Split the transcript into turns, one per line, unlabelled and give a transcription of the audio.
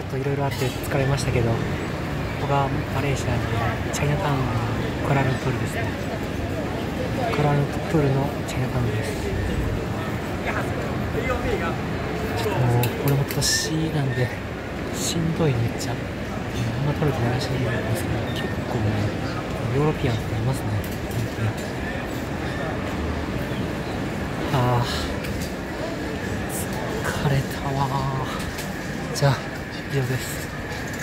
といろいろあって疲れましたけど、ここがマレーシアのチャイナタウン、クアラルンプールですね。クアラルンプールのチャイナタウンです。ちょっともうこれも年なんでしんどい、めっちゃあんま撮れてないらしいんですけど、結構ねヨーロピアンっていますね、本当に。あー疲れたわー。じゃあ以上です。